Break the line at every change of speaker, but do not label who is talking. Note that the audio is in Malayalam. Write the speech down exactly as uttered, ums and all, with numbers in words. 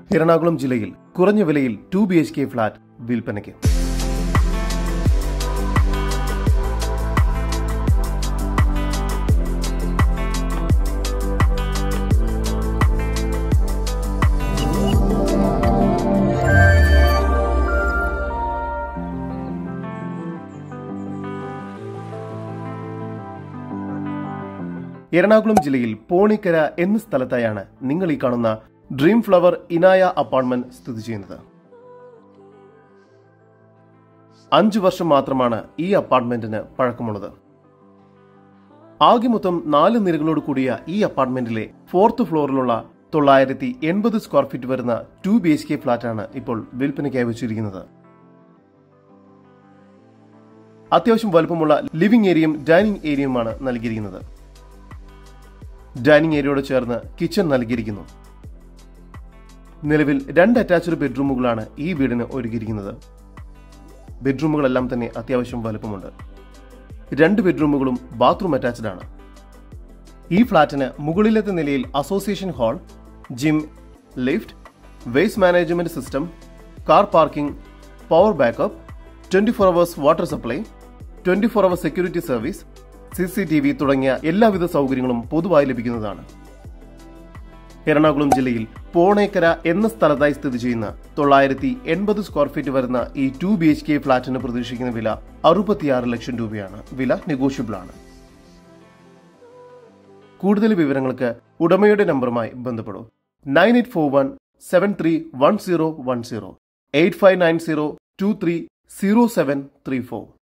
എറണാകുളം ജില്ലയിൽ കുറഞ്ഞ വിലയിൽ two B H K flat വിൽപ്പനയ്ക്ക്. എറണാകുളം ജില്ലയിൽ പോണിക്കര എന്ന സ്ഥലത്തായാണ് നിങ്ങൾ ഈ കാണുന്ന ഡ്രീം ഫ്ലവർ ഇനായ അപ്പാർട്ട്മെന്റ് സ്ഥിതി ചെയ്യുന്നത്. അഞ്ചു വർഷം മാത്രമാണ് ഈ അപ്പാർട്ട്മെന്റിന് പഴക്കമുള്ളത്. ആകെ മൊത്തം നാല് നിലകളോട് കൂടിയ ഈ അപ്പാർട്ട്മെന്റിലെ ഫോർത്ത് ഫ്ലോറിലുള്ള തൊള്ളായിരത്തി എൺപത് സ്ക്വയർ ഫീറ്റ് വരുന്ന ടു ബി എച്ച് കെ ഫ്ളാറ്റാണ് ഇപ്പോൾ വിൽപ്പനയ്ക്കായി വെച്ചിരിക്കുന്നത്. അത്യാവശ്യം വലുപ്പമുള്ള ലിവിംഗ് ഏരിയയും ഡൈനിങ് ഏരിയയുമാണ് നൽകിയിരിക്കുന്നത്. ഡൈനിങ് ഏരിയയോട് ചേർന്ന് കിച്ചൺ നൽകിയിരിക്കുന്നു. നിലവിൽ രണ്ട് അറ്റാച്ച്ഡ് ബെഡ്റൂമുകളാണ് ഈ വീടിന് ഒരുക്കിയിരിക്കുന്നത്. ബെഡ്റൂമുകളെല്ലാം തന്നെ അത്യാവശ്യം വലുപ്പമുണ്ട്. രണ്ട് ബെഡ്റൂമുകളും ബാത്റൂം അറ്റാച്ച്ഡ് ആണ്. ഈ ഫ്ളാറ്റിന് മുകളിലത്തെ നിലയിൽ association hall, gym, lift, waste management system, car parking, power backup, twenty four hours water supply, twenty four hour security service, C C T V തുടങ്ങിയ എല്ലാവിധ സൗകര്യങ്ങളും പൊതുവായി ലഭിക്കുന്നതാണ്. എറണാകുളം ജില്ലയിൽ പോണേക്കര എന്ന സ്ഥലത്തായി സ്ഥിതി ചെയ്യുന്ന തൊള്ളായിരത്തി എൺപത് സ്ക്വയർ ഫീറ്റ് വരുന്ന ഈ ടു ബി എച്ച് കെ ഫ്ളാറ്റിന് പ്രതീക്ഷിക്കുന്ന വില അറുപത്തിയാറ് ലക്ഷം രൂപയാണ്. വില നെഗോഷ്യബിൾ ആണ്. കൂടുതൽ വിവരങ്ങൾക്ക് ഉടമയുടെ നമ്പറുമായി ബന്ധപ്പെടൂ. Nine eight four one seven three one zero one zero eight five nine zero two three zero seven three four.